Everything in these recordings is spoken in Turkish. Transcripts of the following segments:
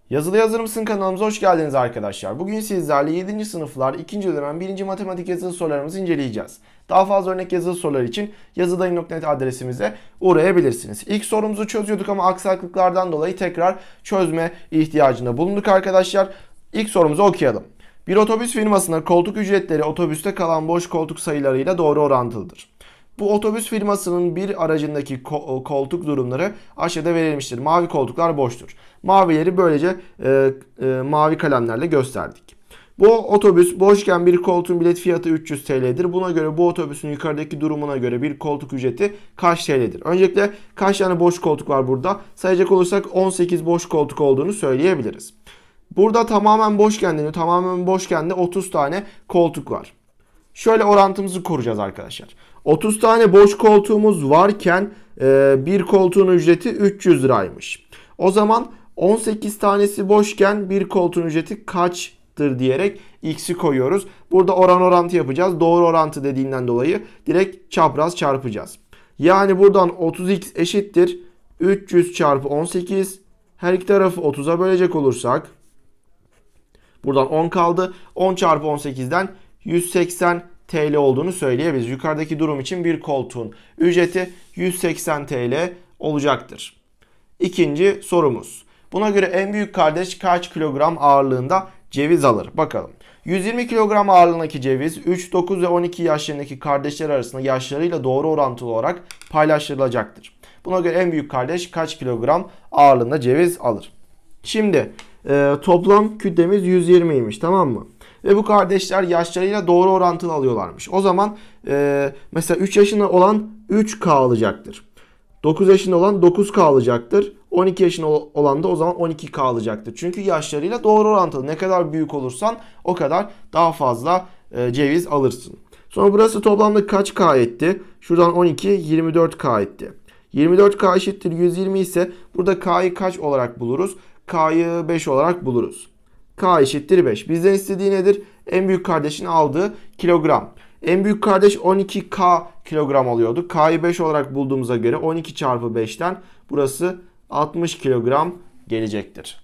Yazılı Yazır mısın kanalımıza hoş geldiniz arkadaşlar. Bugün sizlerle 7. sınıflar 2. dönem 1. matematik yazılı sorularımızı inceleyeceğiz. Daha fazla örnek yazılı sorular için yazıdayım.net adresimize uğrayabilirsiniz. İlk sorumuzu çözüyorduk ama aksaklıklardan dolayı tekrar çözme ihtiyacında bulunduk arkadaşlar. İlk sorumuzu okuyalım. Bir otobüs firmasında koltuk ücretleri otobüste kalan boş koltuk sayılarıyla doğru orantılıdır. Bu otobüs firmasının bir aracındaki koltuk durumları aşağıda verilmiştir. Mavi koltuklar boştur. Mavileri böylece mavi kalemlerle gösterdik. Bu otobüs boşken bir koltuğun bilet fiyatı 300 TL'dir. Buna göre bu otobüsün yukarıdaki durumuna göre bir koltuk ücreti kaç TL'dir? Öncelikle kaç tane boş koltuk var burada? Sayacak olursak 18 boş koltuk olduğunu söyleyebiliriz. Burada tamamen boşken deniyor. Tamamen boşken de 30 tane koltuk var. Şöyle orantımızı kuracağız arkadaşlar. 30 tane boş koltuğumuz varken bir koltuğun ücreti 300 liraymış. O zaman 18 tanesi boşken bir koltuğun ücreti kaçtır diyerek x'i koyuyoruz. Burada oran orantı yapacağız. Doğru orantı dediğinden dolayı direkt çapraz çarpacağız. Yani buradan 30x eşittir 300 çarpı 18. Her iki tarafı 30'a bölecek olursak buradan 10 kaldı. 10 çarpı 18'den 180 TL olduğunu söyleyebiliriz. Yukarıdaki durum için bir koltuğun ücreti 180 TL olacaktır. İkinci sorumuz. Buna göre en büyük kardeş kaç kilogram ağırlığında ceviz alır? Bakalım. 120 kilogram ağırlığındaki ceviz 3, 9 ve 12 yaşlarındaki kardeşler arasında yaşlarıyla doğru orantılı olarak paylaştırılacaktır. Buna göre en büyük kardeş kaç kilogram ağırlığında ceviz alır? Şimdi toplam kütlemiz 120'ymiş, tamam mı? Ve bu kardeşler yaşlarıyla doğru orantılı alıyorlarmış. O zaman mesela 3 yaşında olan 3K alacaktır. 9 yaşında olan 9K alacaktır. 12 yaşında olan da o zaman 12K alacaktır. Çünkü yaşlarıyla doğru orantılı. Ne kadar büyük olursan o kadar daha fazla ceviz alırsın. Sonra burası toplamda kaç K etti? Şuradan 12, 24K etti. 24K eşittir 120 ise burada K'yı kaç olarak buluruz? K'yı 5 olarak buluruz. K eşittir 5. Bizden istediği nedir? En büyük kardeşin aldığı kilogram. En büyük kardeş 12K kilogram alıyordu. K'yı 5 olarak bulduğumuza göre 12 çarpı 5'ten burası 60 kilogram gelecektir.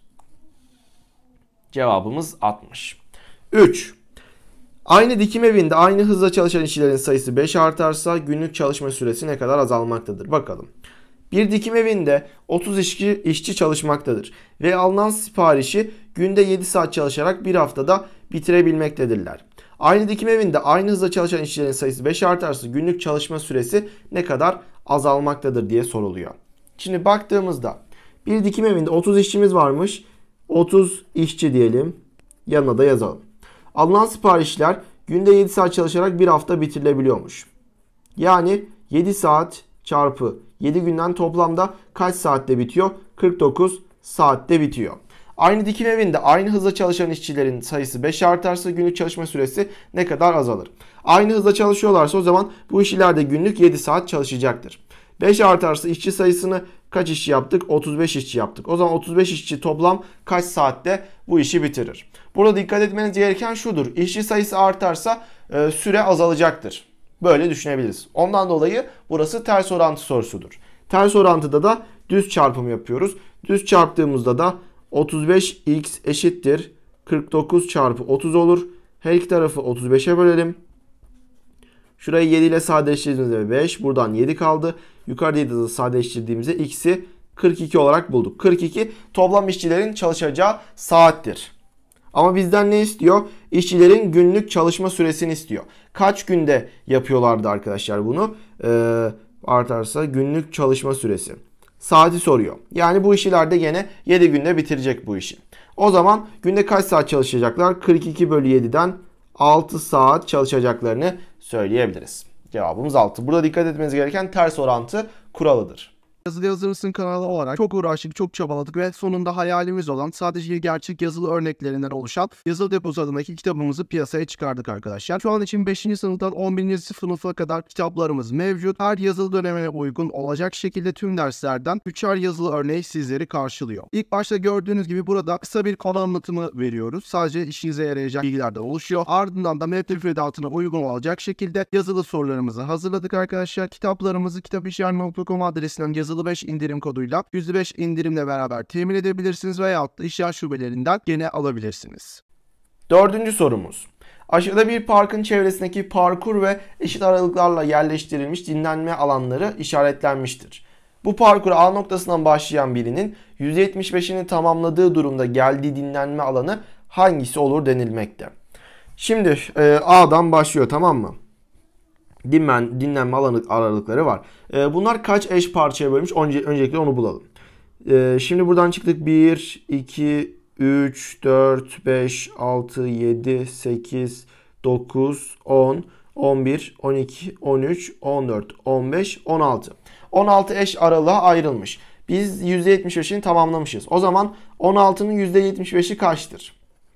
Cevabımız 60. 3. Aynı dikim evinde aynı hızla çalışan işçilerin sayısı 5 artarsa günlük çalışma süresi ne kadar azalmaktadır? Bakalım. Bir dikim evinde 30 işçi çalışmaktadır ve alınan siparişi günde 7 saat çalışarak bir haftada bitirebilmektedirler. Aynı dikim evinde aynı hızla çalışan işçilerin sayısı 5 artarsa günlük çalışma süresi ne kadar azalmaktadır diye soruluyor. Şimdi baktığımızda bir dikim evinde 30 işçimiz varmış. 30 işçi diyelim. Yanına da yazalım. Alınan siparişler günde 7 saat çalışarak bir hafta bitirilebiliyormuş. Yani 7 saat çarpı 7 günden toplamda kaç saatte bitiyor? 49 saatte bitiyor. Aynı dikim evinde aynı hızla çalışan işçilerin sayısı 5 artarsa günlük çalışma süresi ne kadar azalır? Aynı hızla çalışıyorlarsa o zaman bu işçiler de günlük 7 saat çalışacaktır. 5 artarsa işçi sayısını kaç işçi yaptık? 35 işçi yaptık. O zaman 35 işçi toplam kaç saatte bu işi bitirir? Burada dikkat etmeniz gereken şudur. İşçi sayısı artarsa süre azalacaktır. Böyle düşünebiliriz. Ondan dolayı burası ters orantı sorusudur. Ters orantıda da düz çarpım yapıyoruz. Düz çarptığımızda da 35x eşittir 49 çarpı 30 olur. Her iki tarafı 35'e bölelim. Şurayı 7 ile sadeleştirdiğimizde 5. Buradan 7 kaldı. Yukarıda 7 ile sadeleştirdiğimizde x'i 42 olarak bulduk. 42 toplam işçilerin çalışacağı saattir. Ama bizden ne istiyor? İşçilerin günlük çalışma süresini istiyor. Kaç günde yapıyorlardı arkadaşlar bunu? Artarsa günlük çalışma süresi. Saati soruyor. Yani bu işçiler de yine 7 günde bitirecek bu işi. O zaman günde kaç saat çalışacaklar? 42 bölü 7'den 6 saat çalışacaklarını söyleyebiliriz. Cevabımız 6. Burada dikkat etmeniz gereken ters orantı kuralıdır. Yazılı Yazır mısın kanalı olarak çok uğraştık, çok çabaladık ve sonunda hayalimiz olan sadece gerçek yazılı örneklerinden oluşan Yazılı Deposu adındaki kitabımızı piyasaya çıkardık arkadaşlar. Şu an için 5. sınıftan 11. sınıfa kadar kitaplarımız mevcut. Her yazılı döneme uygun olacak şekilde tüm derslerden 3'er yazılı örneği sizleri karşılıyor. İlk başta gördüğünüz gibi burada kısa bir konu anlatımı veriyoruz. Sadece işinize yarayacak bilgilerden oluşuyor. Ardından da metni müfredatına uygun olacak şekilde yazılı sorularımızı hazırladık arkadaşlar. Kitaplarımızı kitapişyer.com adresinden yazılı yazılı 5 indirim koduyla %5 indirimle beraber temin edebilirsiniz veyahut da ihtiyaç şubelerinden gene alabilirsiniz. Dördüncü sorumuz. Aşağıda bir parkın çevresindeki parkur ve eşit aralıklarla yerleştirilmiş dinlenme alanları işaretlenmiştir. Bu parkura A noktasından başlayan birinin %75'ini tamamladığı durumda geldiği dinlenme alanı hangisi olur denilmekte. Şimdi A'dan başlıyor, tamam mı? Dinlenme alanı aralıkları var. Bunlar kaç eş parçaya bölmüş? Öncelikle onu bulalım. Şimdi buradan çıktık. 1, 2, 3, 4, 5, 6, 7, 8, 9, 10, 11, 12, 13, 14, 15, 16. 16 eş aralığa ayrılmış. Biz %75'ini tamamlamışız. O zaman 16'nın %75'i kaçtır?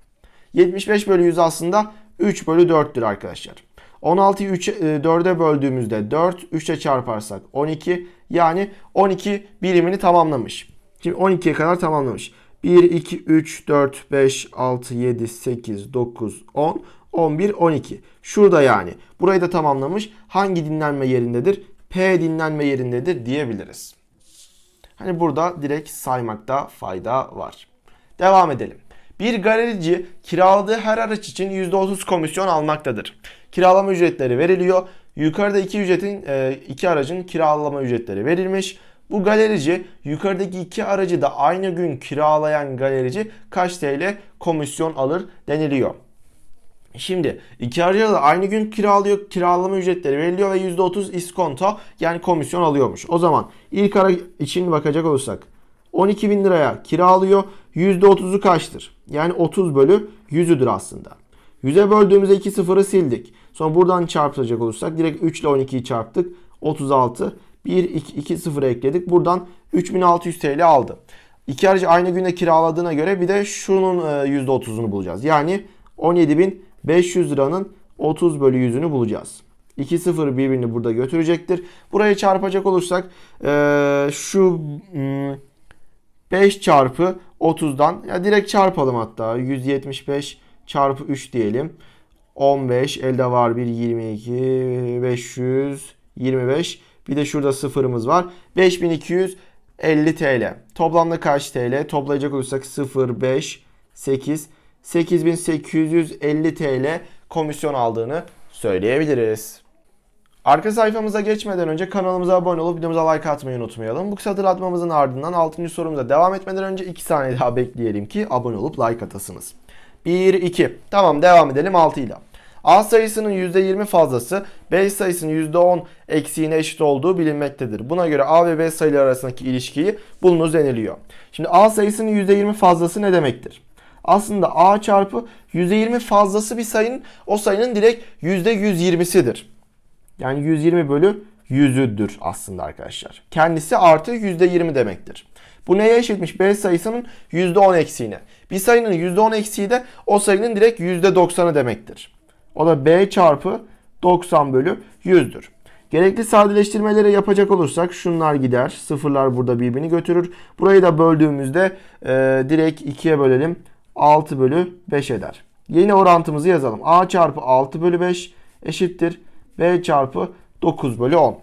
75 bölü 100 aslında 3 bölü 4'tür arkadaşlar. 16'yı 4'e böldüğümüzde 4, 3'e çarparsak 12. Yani 12 birimini tamamlamış. Şimdi 12'ye kadar tamamlamış. 1, 2, 3, 4, 5, 6, 7, 8, 9, 10, 11, 12. Şurada yani. Burayı da tamamlamış. Hangi dinlenme yerindedir? P dinlenme yerindedir diyebiliriz. Hani burada direkt saymakta fayda var. Devam edelim. Bir galerici kiraladığı her araç için %30 komisyon almaktadır. Kiralama ücretleri veriliyor. Yukarıda iki aracın kiralama ücretleri verilmiş. Bu galerici yukarıdaki iki aracı da aynı gün kiralayan galerici kaç TL komisyon alır deniliyor. Şimdi iki aracı da aynı gün kiralıyor, kiralama ücretleri veriliyor ve %30 iskonto yani komisyon alıyormuş. O zaman ilk araç için bakacak olursak 12.000 liraya kiralıyor. %30'u kaçtır? Yani 30 bölü 100'üdür aslında. 100'e böldüğümüzde 2 sıfırı sildik. Sonra buradan çarpacak olursak direkt 3 ile 12'yi çarptık. 36. 1, 2 sıfırı ekledik. Buradan 3600 TL aldı. İki aracı aynı günde kiraladığına göre bir de şunun %30'unu bulacağız. Yani 17.500 liranın 30 bölü 100'ünü bulacağız. 2 sıfır birbirini burada götürecektir. Burayı çarpacak olursak şu 5 çarpı 30'dan ya direkt çarpalım hatta. 175 çarpı 3 diyelim. 15 elde var bir 22 525 bir de şurada sıfırımız var. 5250 TL. Toplamda kaç TL? Toplayacak olursak 0 5 8 8850 TL komisyon aldığını söyleyebiliriz. Arka sayfamıza geçmeden önce kanalımıza abone olup videomuza like atmayı unutmayalım. Bu kısa hatırlatmamızın ardından 6. sorumuza devam etmeden önce 2 saniye daha bekleyelim ki abone olup like atasınız. 1, 2. Tamam, devam edelim 6 ile. A sayısının %20 fazlası B sayısının %10 eksiğine eşit olduğu bilinmektedir. Buna göre A ve B sayıları arasındaki ilişkiyi bulunuz deniliyor. Şimdi A sayısının %20 fazlası ne demektir? Aslında A çarpı %20 fazlası bir sayının o sayının direkt %120'sidir. Yani 120 bölü 100'üdür aslında arkadaşlar. Kendisi artı %20 demektir. Bu neye eşitmiş? B sayısının %10 eksiğine. Bir sayının %10 eksiği de o sayının direkt %90'ı demektir. O da B çarpı 90 bölü 100'dür. Gerekli sadeleştirmeleri yapacak olursak şunlar gider. Sıfırlar burada birbirini götürür. Burayı da böldüğümüzde direkt 2'ye bölelim. 6 bölü 5 eder. Yeni orantımızı yazalım. A çarpı 6 bölü 5 eşittir B çarpı 9 bölü 10.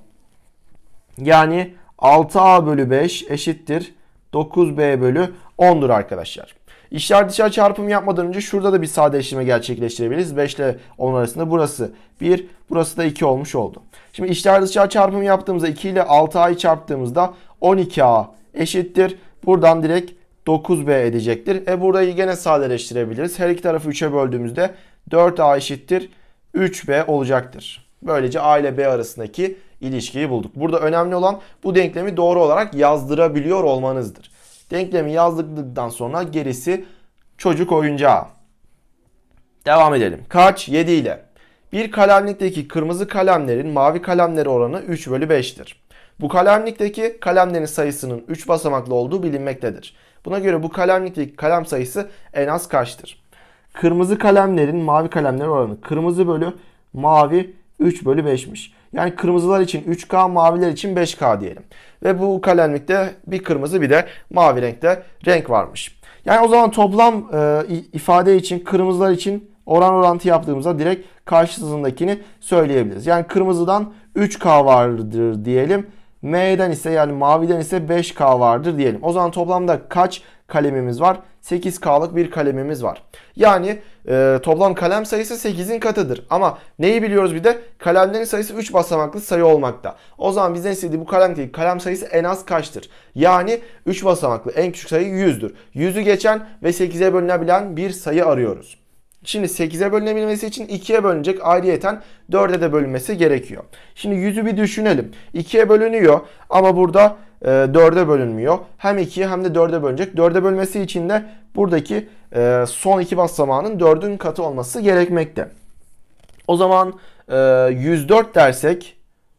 Yani 6A bölü 5 eşittir 9B bölü 10'dur arkadaşlar. İçler dışlar çarpımı yapmadan önce şurada da bir sadeleştirme gerçekleştirebiliriz. 5 ile 10 arasında burası 1, burası da 2 olmuş oldu. Şimdi içler dışlar çarpımı yaptığımızda 2 ile 6A'yı çarptığımızda 12A eşittir. Buradan direkt 9B edecektir. Burayı gene sadeleştirebiliriz. Her iki tarafı 3'e böldüğümüzde 4A eşittir 3B olacaktır. Böylece A ile B arasındaki ilişkiyi bulduk. Burada önemli olan bu denklemi doğru olarak yazdırabiliyor olmanızdır. Denklemi yazdıktan sonra gerisi çocuk oyuncağı. Devam edelim. Kaç? 7 ile. Bir kalemlikteki kırmızı kalemlerin mavi kalemleri oranı 3 bölü 5'tir. Bu kalemlikteki kalemlerin sayısının 3 basamaklı olduğu bilinmektedir. Buna göre bu kalemlikteki kalem sayısı en az kaçtır? Kırmızı kalemlerin mavi kalemleri oranı. Kırmızı bölü mavi 3 bölü 5'miş. Yani kırmızılar için 3K, maviler için 5K diyelim. Ve bu kalemlikte bir kırmızı bir de mavi renkte renk varmış. Yani o zaman toplam ifade için kırmızılar için orantı yaptığımızda direkt karşısındakini söyleyebiliriz. Yani kırmızıdan 3K vardır diyelim. M'den ise yani maviden ise 5K vardır diyelim. O zaman toplamda kaç kalemimiz var? 8K'lık bir kalemimiz var. Yani toplam kalem sayısı 8'in katıdır. Ama neyi biliyoruz bir de? Kalemlerin sayısı 3 basamaklı sayı olmakta. O zaman bizden istediği bu kalem sayısı en az kaçtır? Yani 3 basamaklı en küçük sayı 100'dür. 100'ü geçen ve 8'e bölünebilen bir sayı arıyoruz. Şimdi 8'e bölünebilmesi için 2'ye bölünecek, ayrıyeten 4'e de bölünmesi gerekiyor. Şimdi 100'ü bir düşünelim. 2'ye bölünüyor ama burada 4'e bölünmüyor. Hem 2'ye hem de 4'e bölünecek. 4'e bölmesi için de buradaki son iki basamağının 4'ün katı olması gerekmekte. O zaman 104 dersek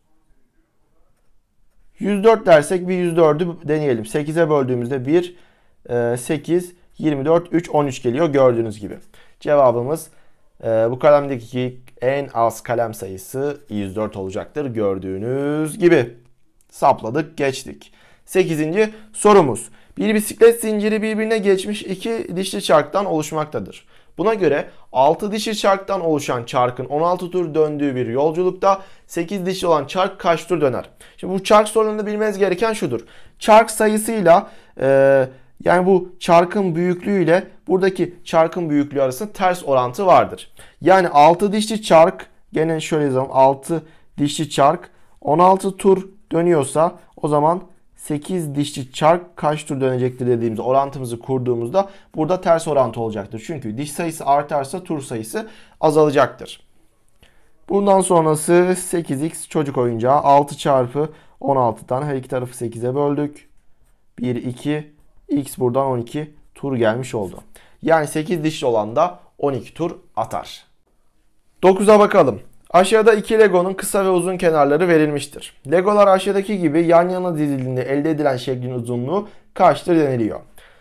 bir 104'ü deneyelim. 8'e böldüğümüzde 1, 8, 24, 3, 13 geliyor gördüğünüz gibi. Cevabımız bu kalemdeki en az kalem sayısı 104 olacaktır gördüğünüz gibi. Sapladık, geçtik. 8. sorumuz. Bir bisiklet zinciri birbirine geçmiş iki dişli çarktan oluşmaktadır. Buna göre 6 dişli çarktan oluşan çarkın 16 tur döndüğü bir yolculukta 8 dişli olan çark kaç tur döner? Şimdi bu çark sorununda bilmeniz gereken şudur. Çark sayısıyla yani bu çarkın büyüklüğüyle buradaki çarkın büyüklüğü arasında ters orantı vardır. Yani 6 dişli çark, gene şöyle yazalım, 6 dişli çark 16 tur dönüyorsa o zaman 8 dişli çark kaç tur dönecektir dediğimiz orantımızı kurduğumuzda burada ters orantı olacaktır. Çünkü diş sayısı artarsa tur sayısı azalacaktır. Bundan sonrası 8x çocuk oyuncağı. 6 çarpı 16'dan her iki tarafı 8'e böldük. 1, 2, x buradan 12 tur gelmiş oldu. Yani 8 dişli olan da 12 tur atar. 9'a bakalım. Aşağıda iki Lego'nun kısa ve uzun kenarları verilmiştir. Legolar aşağıdaki gibi yan yana dizildiğinde elde edilen şeklin uzunluğu kaçtır deniliyor.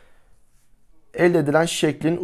Elde edilen şeklin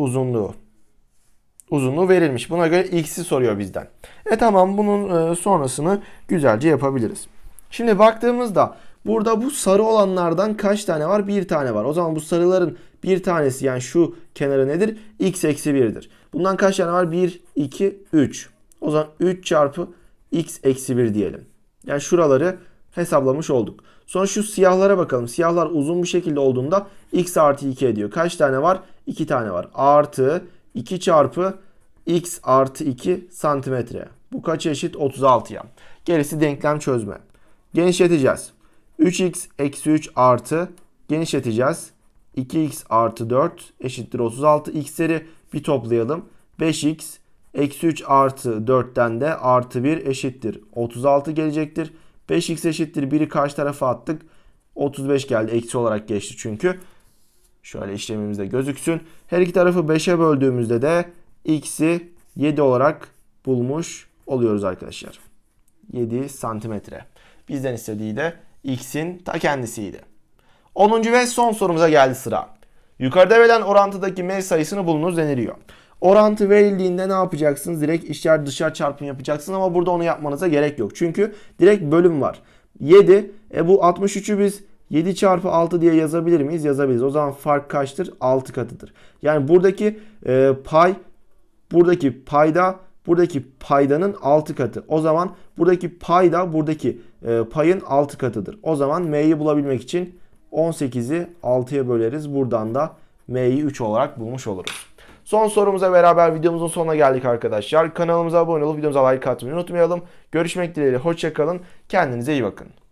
uzunluğu verilmiş. Buna göre x'i soruyor bizden. Tamam, bunun sonrasını güzelce yapabiliriz. Şimdi baktığımızda burada bu sarı olanlardan kaç tane var? Bir tane var. O zaman bu sarıların bir tanesi, yani şu kenarı nedir? X eksi 1'dir. Bundan kaç tane var? 1, 2, 3. O zaman 3 çarpı x eksi 1 diyelim. Yani şuraları hesaplamış olduk. Sonra şu siyahlara bakalım. Siyahlar uzun bir şekilde olduğunda x artı 2 ediyor. Kaç tane var? 2 tane var. Artı 2 çarpı x artı 2 santimetre. Bu kaç eşit? 36'ya. Gerisi denklem çözme. Genişleteceğiz. 3x eksi 3 artı genişleteceğiz. 2x artı 4 eşittir 36. X'leri bir toplayalım. 5x eksi 3 artı 4'ten de artı 1 eşittir 36 gelecektir. 5x eşittir 1'i karşı tarafa attık. 35 geldi. Eksi olarak geçti çünkü. Şöyle işlemimizde gözüksün. Her iki tarafı 5'e böldüğümüzde de x'i 7 olarak bulmuş oluyoruz arkadaşlar. 7 santimetre. Bizden istediği de x'in ta kendisiydi. 10. ve son sorumuza geldi sıra. Yukarıda verilen orantıdaki m sayısını bulunuz deniliyor. Orantı verildiğinde ne yapacaksınız? Direkt içler dışlar çarpımı yapacaksınız ama burada onu yapmanıza gerek yok. Çünkü direkt bölüm var. 7. Bu 63'ü biz 7 çarpı 6 diye yazabilir miyiz? Yazabiliriz. O zaman fark kaçtır? 6 katıdır. Yani buradaki pay, buradaki payda, buradaki paydanın 6 katı. O zaman buradaki payda buradaki payın 6 katıdır. O zaman m'yi bulabilmek için 18'i 6'ya böleriz. Buradan da m'yi 3 olarak bulmuş oluruz. Son sorumuza beraber videomuzun sonuna geldik arkadaşlar. Kanalımıza abone olup videomuza like atmayı unutmayalım. Görüşmek dileğiyle. Hoşça kalın. Kendinize iyi bakın.